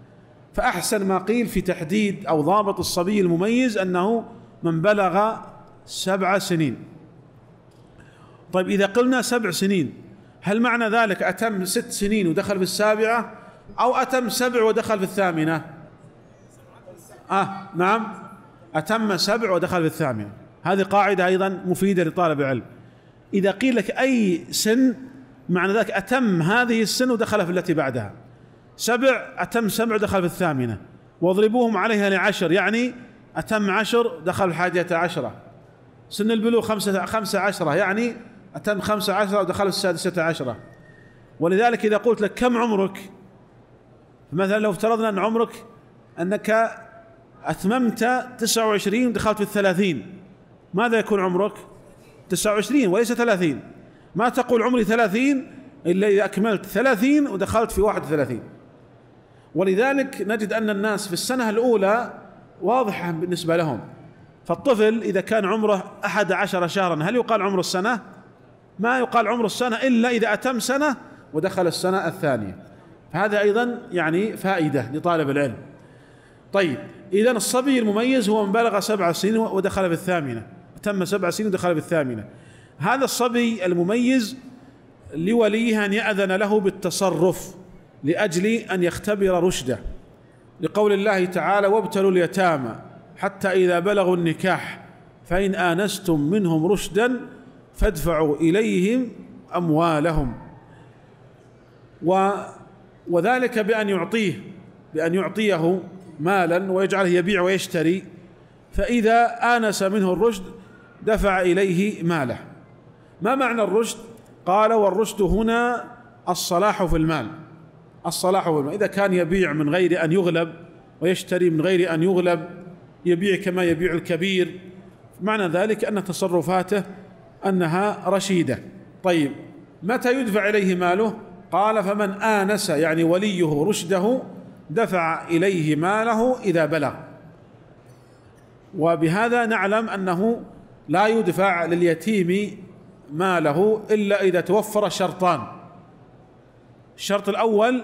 فأحسن ما قيل في تحديد أو ضابط الصبي المميز أنه من بلغ سبع سنين. طيب إذا قلنا سبع سنين، هل معنى ذلك أتم ست سنين ودخل في السابعة، أو أتم سبع ودخل في الثامنة؟ آه نعم، أتم سبع ودخل في الثامنة. هذه قاعدة أيضا مفيدة لطالب العلم. إذا قيل لك أي سن، معنى ذلك أتم هذه السن ودخل في التي بعدها. سبع، أتم سبع ودخل في الثامنة. واضربوهم عليها لعشر، يعني أتم عشر دخل في الحادية عشرة. سن البلوغ خمسة, خمسة عشرة، يعني أتم خمسة عشرة ودخل في السادسة عشرة. ولذلك إذا قلت لك كم عمرك، مثلا لو افترضنا أن عمرك أنك أتممت تسعة وعشرين ودخلت في الثلاثين، ماذا يكون عمرك؟ تسعة وعشرين وليس ثلاثين. ما تقول عمري ثلاثين إلا إذا أكملت ثلاثين ودخلت في واحد وثلاثين. ولذلك نجد أن الناس في السنة الأولى واضحة بالنسبة لهم. فالطفل إذا كان عمره أحد عشر شهرا، هل يقال عمر السنة؟ ما يقال عمر السنة إلا إذا أتم سنة ودخل السنة الثانية. فهذا أيضا يعني فائدة لطالب العلم. طيب إذن الصبي المميز هو من بلغ سبع سنين ودخل في الثامنة، تم سبع سنين ودخل في الثامنة. هذا الصبي المميز لوليه أن يأذن له بالتصرف لأجل أن يختبر رشده، لقول الله تعالى: وابتلوا اليتامى حتى إذا بلغوا النكاح فإن آنستم منهم رشدا فادفعوا إليهم أموالهم. و وذلك بأن يعطيه بأن يعطيه مالا ويجعله يبيع ويشتري، فإذا آنس منه الرشد دفع إليه ماله. ما معنى الرشد؟ قال: والرشد هنا الصلاح في المال. الصلاح في المال، إذا كان يبيع من غير أن يغلب ويشتري من غير أن يغلب، يبيع كما يبيع الكبير، معنى ذلك أن تصرفاته أنها رشيدة. طيب متى يدفع إليه ماله؟ قال: فمن آنس يعني وليه رشده دفع إليه ماله إذا بلغ. وبهذا نعلم أنه لا يدفع لليتيم ماله إلا إذا توفر شرطان. الشرط الأول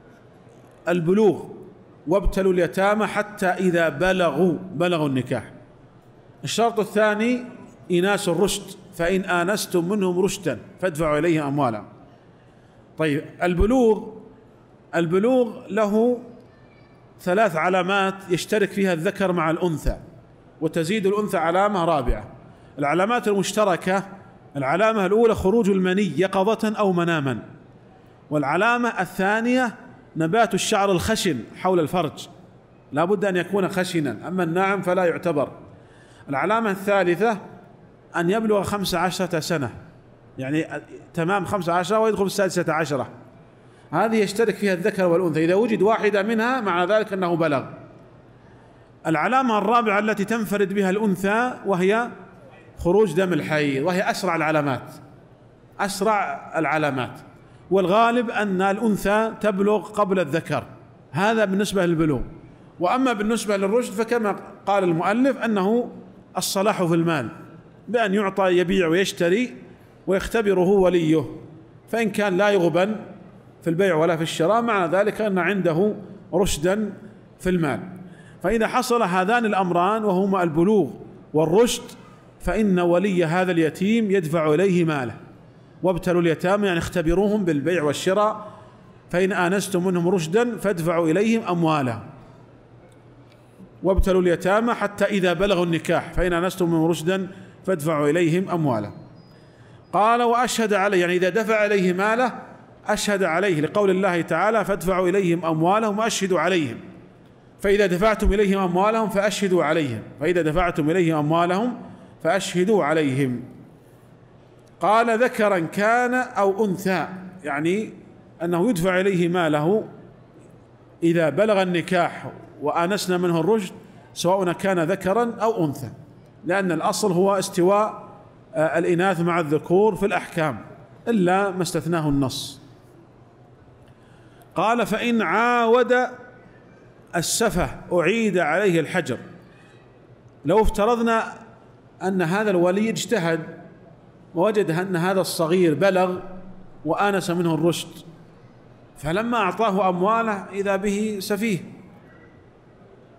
البلوغ، وابتلوا اليتامى حتى إذا بلغوا بلغوا النكاح. الشرط الثاني إناس الرشد، فإن آنستم منهم رشدا فادفعوا إليه أموالهم. طيب البلوغ البلوغ له ثلاث علامات يشترك فيها الذكر مع الأنثى، وتزيد الأنثى علامة رابعة. العلامات المشتركة: العلامة الأولى خروج المني يقظة أو مناما، والعلامة الثانية نبات الشعر الخشن حول الفرج، لا بد أن يكون خشنا، أما الناعم فلا يعتبر. العلامة الثالثة أن يبلغ خمس عشرة سنة، يعني تمام خمس عشرة ويدخل في السادسة عشرة. هذه يشترك فيها الذكر والأنثى، إذا وجد واحدة منها مع ذلك أنه بلغ. العلامة الرابعة التي تنفرد بها الأنثى وهي خروج دم الحيض، وهي أسرع العلامات أسرع العلامات والغالب أن الأنثى تبلغ قبل الذكر. هذا بالنسبة للبلوغ. وأما بالنسبة للرشد فكما قال المؤلف أنه الصلاح في المال، بأن يعطى يبيع ويشتري ويختبره وليه، فإن كان لا يغبن في البيع ولا في الشراء مع ذلك أن عنده رشدا في المال. فإذا حصل هذان الأمران وهما البلوغ والرشد فإن ولي هذا اليتيم يدفع إليه ماله. وابتلوا اليتامى يعني اختبروهم بالبيع والشراء، فإن آنستم منهم رشدا فادفعوا إليهم أموالهم. وابتلوا اليتامى حتى إذا بلغوا النكاح فإن آنستم منهم رشدا فادفعوا إليهم أموالهم. قال: وأشهد عليه، يعني إذا دفع إليه ماله أشهد عليه، لقول الله تعالى: فادفعوا إليهم أموالهم وأشهدوا عليهم. فإذا دفعتم إليهم أموالهم فأشهدوا عليهم، فإذا دفعتم إليهم أموالهم فأشهدوا عليهم. قال: ذكرا كان أو أنثى، يعني أنه يدفع إليه ماله إذا بلغ النكاح وآنسنا منه الرشد، سواء كان ذكرا أو أنثى، لأن الأصل هو استواء الإناث مع الذكور في الأحكام إلا ما استثناه النص. قال: فإن عاود السفه أعيد عليه الحجر. لو افترضنا أن هذا الولي اجتهد ووجد أن هذا الصغير بلغ وآنس منه الرشد، فلما أعطاه أمواله إذا به سفيه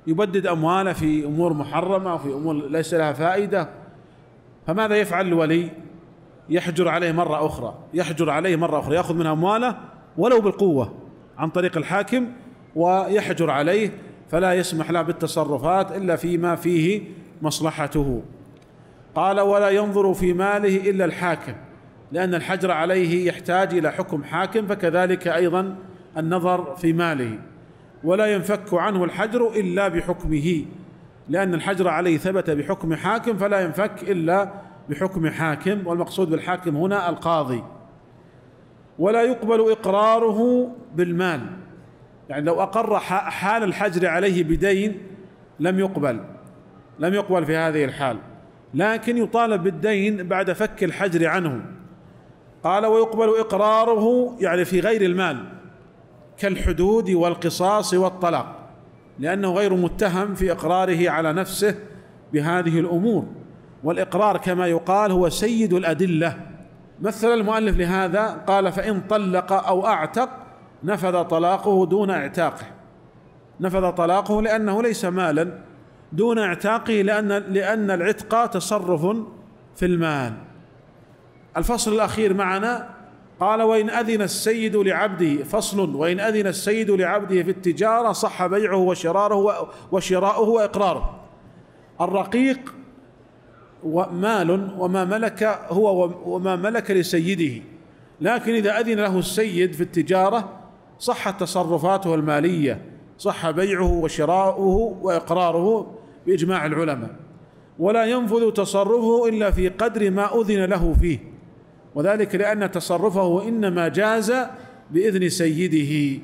يبدد أمواله في أمور محرمة وفي أمور ليس لها فائدة، فماذا يفعل الولي؟ يحجر عليه مرة أخرى يحجر عليه مرة أخرى يأخذ من أمواله ولو بالقوة عن طريق الحاكم، ويحجر عليه فلا يسمح له بالتصرفات إلا فيما فيه مصلحته. قال: ولا ينظر في ماله إلا الحاكم، لأن الحجر عليه يحتاج إلى حكم حاكم، فكذلك أيضا النظر في ماله. ولا ينفك عنه الحجر إلا بحكمه، لأن الحجر عليه ثبت بحكم حاكم فلا ينفك إلا بحكم حاكم، والمقصود بالحاكم هنا القاضي. ولا يقبل إقراره بالمال، يعني لو أقر حال الحجر عليه بدين لم يقبل لم يقبل في هذه الحال، لكن يطالب بالدين بعد فك الحجر عنه. قال: ويقبل إقراره يعني في غير المال كالحدود والقصاص والطلاق، لأنه غير متهم في إقراره على نفسه بهذه الأمور، والإقرار كما يقال هو سيد الأدلة. مثل المؤلف لهذا قال: فإن طلق أو أعتق نفذ طلاقه دون اعتاقه. نفذ طلاقه لأنه ليس مالا، دون اعتاقه لأن لأن العتق تصرف في المال. الفصل الأخير معنا قال: وإن أذن السيد لعبده، فصل: وإن أذن السيد لعبده في التجارة صح بيعه وشراؤه وشراؤه وإقراره. الرقيق ومال وما ملك هو وما ملك لسيده، لكن إذا أذن له السيد في التجارة صحت تصرفاته المالية، صح بيعه وشراؤه وإقراره بإجماع العلماء. ولا ينفذ تصرفه إلا في قدر ما أذن له فيه، وذلك لأن تصرفه إنما جاز بإذن سيده،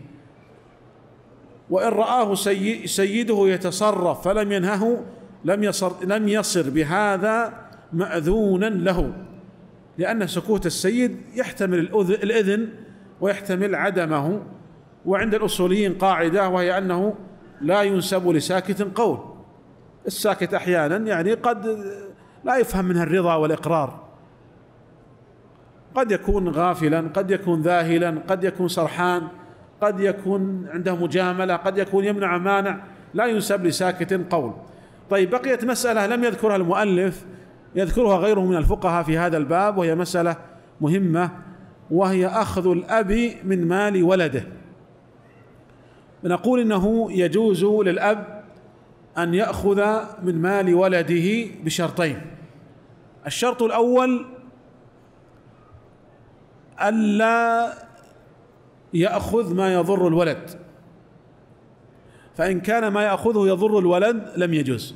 وإن رآه سيده يتصرف فلم ينهه لم يصر, لم يصر بهذا مأذونا له، لأن سكوت السيد يحتمل الإذن ويحتمل عدمه. وعند الأصوليين قاعدة، وهي أنه لا ينسب لساكت قول. الساكت أحيانا يعني قد لا يفهم منها الرضا والإقرار، قد يكون غافلا، قد يكون ذاهلا، قد يكون سرحان، قد يكون عنده مجاملة، قد يكون يمنع مانع، لا ينسب لساكت قول. طيب، بقيت مسألة لم يذكرها المؤلف يذكرها غيره من الفقهاء في هذا الباب، وهي مسألة مهمة، وهي أخذ الأب من مال ولده. نقول إنه يجوز للأب أن يأخذ من مال ولده بشرطين. الشرط الأول ألا يأخذ ما يضر الولد، فإن كان ما يأخذه يضر الولد لم يجوز،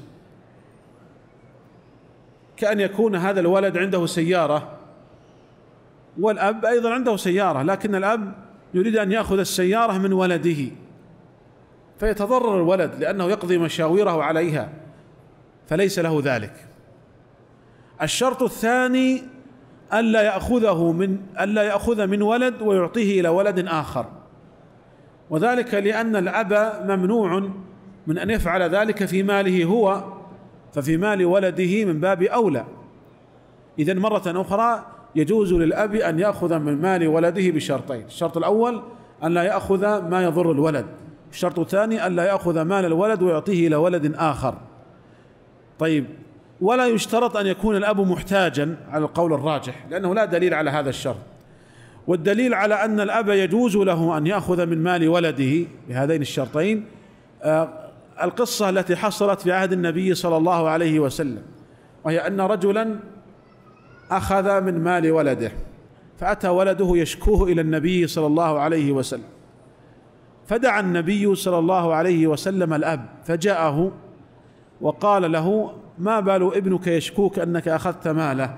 كأن يكون هذا الولد عنده سيارة والأب أيضا عنده سيارة، لكن الأب يريد أن يأخذ السيارة من ولده فيتضرر الولد لأنه يقضي مشاويره عليها، فليس له ذلك. الشرط الثاني ألا يأخذه من ألا يأخذ من ولد ويعطيه إلى ولد آخر، وذلك لأن الأب ممنوع من أن يفعل ذلك في ماله هو، ففي مال ولده من باب أولى. إذن مرة أخرى يجوز للأب أن يأخذ من مال ولده بشرطين: الشرط الأول أن لا يأخذ ما يضر الولد، الشرط الثاني أن لا يأخذ مال الولد ويعطيه إلى ولد آخر. طيب، ولا يشترط أن يكون الأب محتاجا على القول الراجح، لأنه لا دليل على هذا الشرط. والدليل على أن الأب يجوز له أن يأخذ من مال ولده بهذين الشرطين القصة التي حصلت في عهد النبي صلى الله عليه وسلم، وهي أن رجلا أخذ من مال ولده، فأتى ولده يشكوه إلى النبي صلى الله عليه وسلم، فدعا النبي صلى الله عليه وسلم الأب فجاءه وقال له: ما بال ابنك يشكوك أنك أخذت ماله؟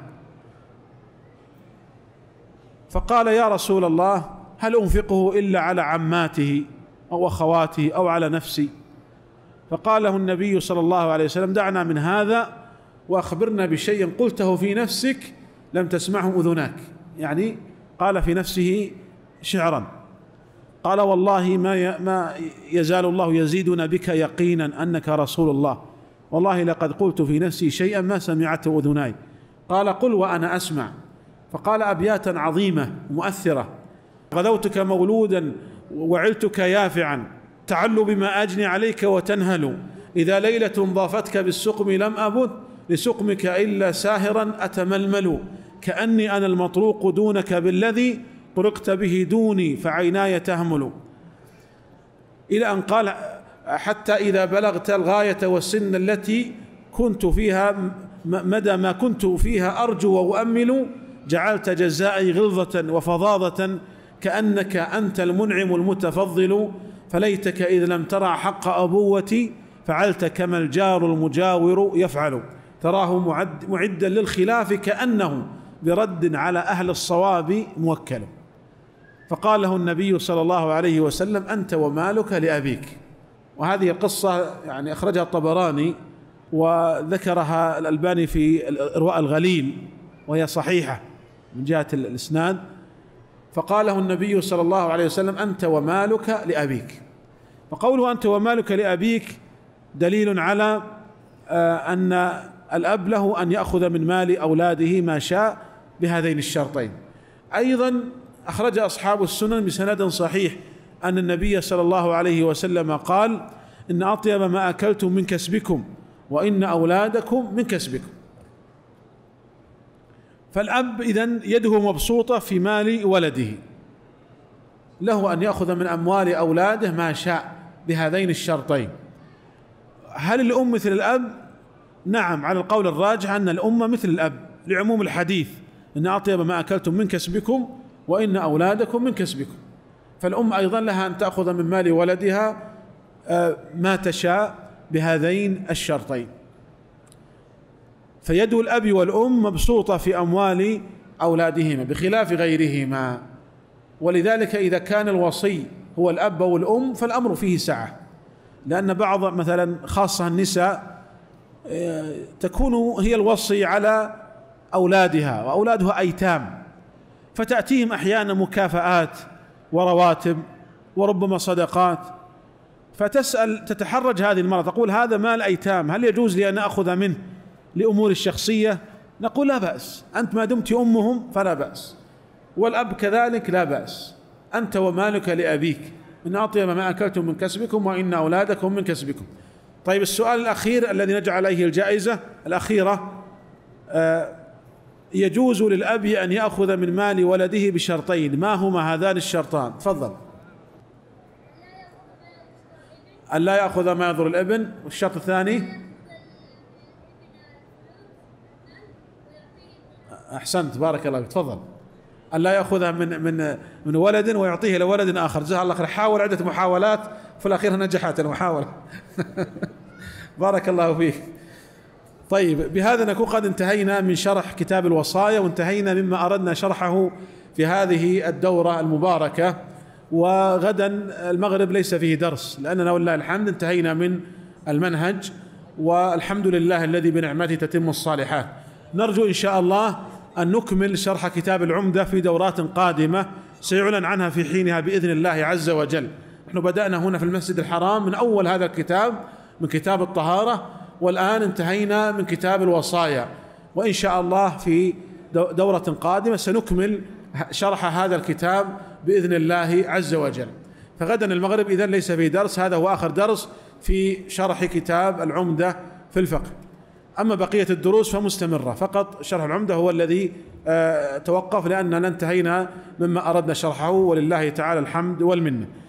فقال: يا رسول الله، هل أنفقه إلا على عماته أو أخواته أو على نفسي؟ فقال له النبي صلى الله عليه وسلم: دعنا من هذا وأخبرنا بشيء قلته في نفسك لم تسمعه أذناك، يعني قال في نفسه شعرا. قال: والله ما ما يزال الله يزيدنا بك يقينا أنك رسول الله، والله لقد قلت في نفسي شيئا ما سمعته أذناي. قال: قل وأنا أسمع. فقال أبياتا عظيمة مؤثرة: غدوتك مولودا وعلتك يافعا، تعل بما أجني عليك وتنهل، إذا ليلة ضافتك بالسقم لم أبد لسقمك إلا ساهرا أتململ، كأني أنا المطروق دونك بالذي طرقت به دوني فعيناي تهمل. إلى أن قال حتى إذا بلغت الغاية والسن التي كنت فيها مدى ما كنت فيها أرجو وأؤمل، جعلت جزائي غلظة وفظاظة كأنك أنت المنعم المتفضل، فليتك إذ لم ترى حق أبوتي فعلت كما الجار المجاور يفعل. تراه معد معدا للخلاف كأنه برد على أهل الصواب موكل. فقال له النبي صلى الله عليه وسلم: أنت ومالك لأبيك. وهذه القصة يعني أخرجها الطبراني وذكرها الألباني في إرواء الغليل، وهي صحيحة من جهة الإسناد. فقال له النبي صلى الله عليه وسلم: أنت ومالك لأبيك. فقوله أنت ومالك لأبيك دليل على أن الأب له أن يأخذ من مال أولاده ما شاء بهذين الشرطين. أيضا أخرج أصحاب السنن بسند صحيح أن النبي صلى الله عليه وسلم قال: إن أطيب ما أكلتم من كسبكم وإن أولادكم من كسبكم. فالأب إذن يده مبسوطة في مال ولده، له أن يأخذ من أموال أولاده ما شاء بهذين الشرطين. هل الأم مثل الأب؟ نعم، على القول الراجح أن الأم مثل الأب لعموم الحديث: إن أطيب ما أكلتم من كسبكم وإن أولادكم من كسبكم. فالأم أيضا لها أن تأخذ من مال ولدها ما تشاء بهذين الشرطين. فيد الأب والأم مبسوطة في أموال أولادهما بخلاف غيرهما. ولذلك إذا كان الوصي هو الأب والأم فالأمر فيه سعة، لأن بعض مثلا خاصة النساء تكون هي الوصي على أولادها وأولادها أيتام، فتأتيهم أحيانا مكافآت ورواتب وربما صدقات، فتسأل تتحرج هذه المرأة تقول: هذا مال أيتام، هل يجوز لي أن أخذ منه لأمور الشخصية؟ نقول: لا بأس، أنت ما دمت أمهم فلا بأس، والأب كذلك لا بأس. أنت ومالك لأبيك، إن أطيب ما أكلتم من كسبكم وإن أولادكم من كسبكم. طيب، السؤال الأخير الذي نجعل عليه الجائزة الأخيرة: آه يجوز للأب أن يأخذ من مال ولده بشرطين، ما هما هذان الشرطان؟ تفضل. أن لا يأخذ ما يضر الابن، والشرط الثاني؟ أحسنت، بارك الله فيك، تفضل. أن لا يأخذها من من من ولد ويعطيه لولد آخر. جزاه الله خير، حاول عدة محاولات في الأخير نجحت المحاولة. بارك الله فيك. طيب، بهذا نكون قد انتهينا من شرح كتاب الوصايا، وانتهينا مما أردنا شرحه في هذه الدورة المباركة. وغدا المغرب ليس فيه درس، لأننا ولله الحمد انتهينا من المنهج، والحمد لله الذي بنعمته تتم الصالحات. نرجو إن شاء الله أن نكمل شرح كتاب العمدة في دورات قادمة سيعلن عنها في حينها بإذن الله عز وجل. نحن بدأنا هنا في المسجد الحرام من أول هذا الكتاب، من كتاب الطهارة، والآن انتهينا من كتاب الوصايا، وإن شاء الله في دورة قادمة سنكمل شرح هذا الكتاب بإذن الله عز وجل. فغدا المغرب إذن ليس فيه درس، هذا هو آخر درس في شرح كتاب العمدة في الفقه. أما بقية الدروس فمستمرة، فقط شرح العمدة هو الذي توقف لأننا انتهينا مما أردنا شرحه، ولله تعالى الحمد والمنة.